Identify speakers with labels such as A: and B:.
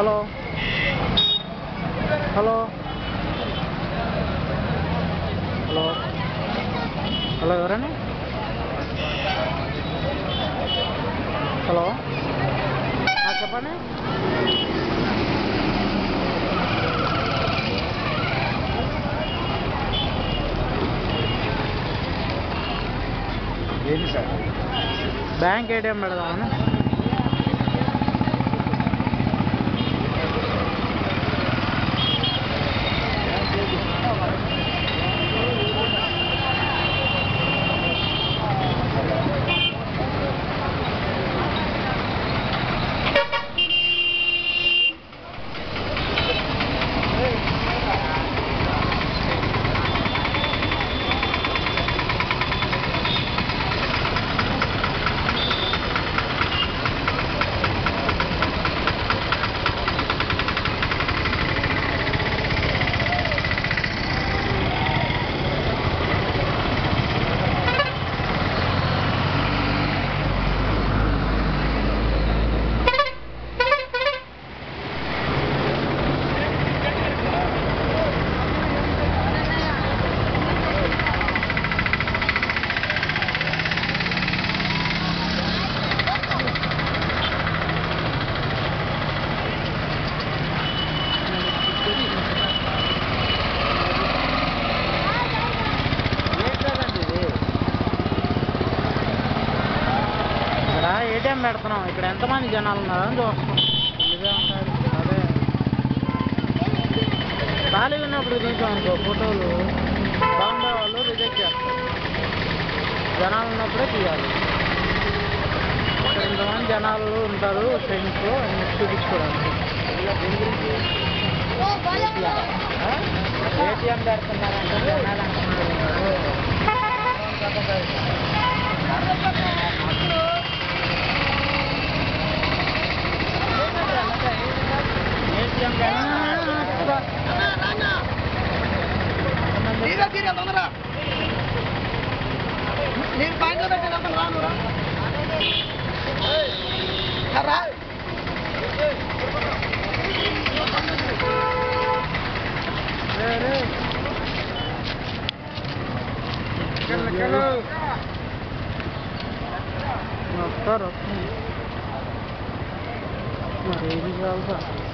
A: Hello hello hello hello ఎవరండి? Hello చెప్పండి.
B: ఏంటి సార్?
A: బ్యాంక్ ఏటీఎం పెడదామని. ఏటీఎం పెడుతున్నాం. ఇక్కడ ఎంతమంది జనాలు ఉన్నారని చూస్తున్నాం. ఇదే ఉంటారు. అదే ఖాళీ ఉన్నప్పుడు తీసాం అనుకో ఫోటోలు బాగుండే వాళ్ళు రిజెక్ట్ చేస్తారు. జనాలు ఉన్నప్పుడే తీయాలి. ఇక్కడ ఇంతమంది జనాలు ఉంటారు. ఫ్రెండ్స్ చూపించుకోవడానికి ఏటీఎం పెడుతున్నారంటే జనాలు అంటున్నారు.
B: నేను బ్యాంకులో పెట్టినప్పుడు రాను రా
A: వస్తారు. మరి ఏది కావాలి సార్?